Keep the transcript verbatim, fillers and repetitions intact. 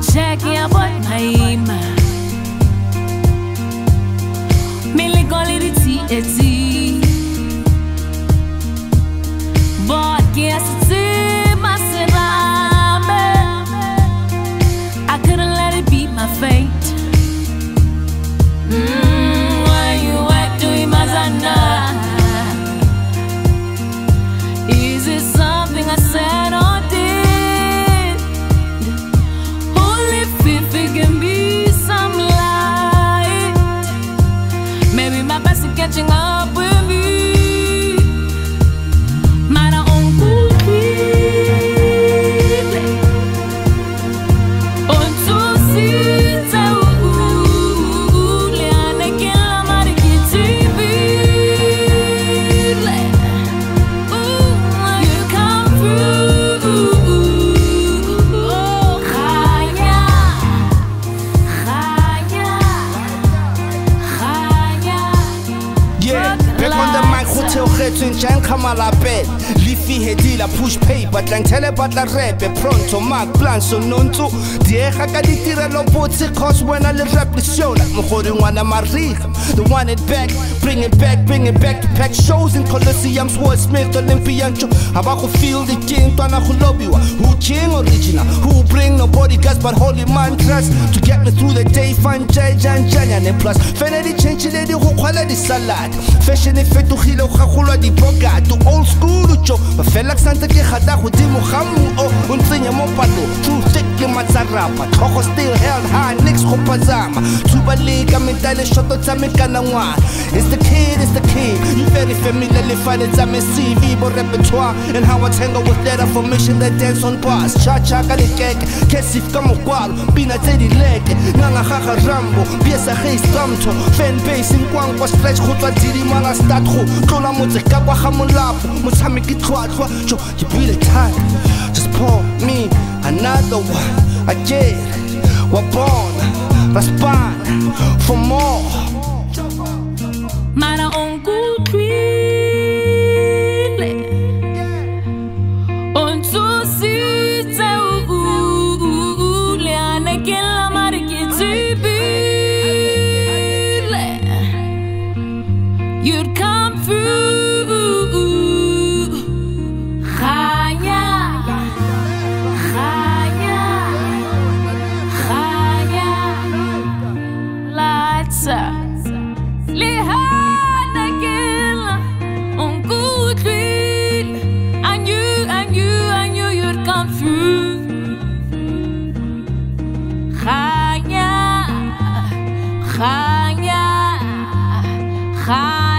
check ya bot maima Mili goli di ti eti Bot kiasiti masirame I couldn't let it be my fate mm, why you act doing mazana Is it something I said or did? Only if it can be some light Maybe my best is catching up with me Mara on On to see Hotel Jan Kamala bed Lifi hedila push pay but lang tele but la rap pronto mark plan so nonto Dieja ka ditira lo botse cause when I rap the show like mkhori ngwana mariga the one it back bring it back bring it back to pack shows in Colosseum Sword Smith Olympian show abako feel the king twana go lobiwa who king original who bring no bodyguards but holy mantras to get me through the day fun jay jan janya ne plus finally change le di go khwala di salad fashion e fetogile go gagolwa di bogart to old school cho ba fela santa ke gata go dimo gamu o o ntsenya mo pato to stick ke matsarapa thogo still held high next go pazama tuba liga mentale shoto tsa mekana ngwana it's the kid it's the kid you very familiar le fane tsa me C V bo repertoire and how I tango with that formation that dance on bars cha cha ka le keke kesif ka mo kwalo pina tse di leke nganga gaga rambo piesa ge stamto fan base in kwang kwa stretch go twa diri mala start go tlola motse ka kwa ga molapo motshameki tlhwatlhwa jo ke buile time just pour me another one again we're born respond for more Mara on kutlwile On susitse ule anekela marikitibile You'd come through Khaya Khaya Khaya Lights up Khanya, Khanya, Khanya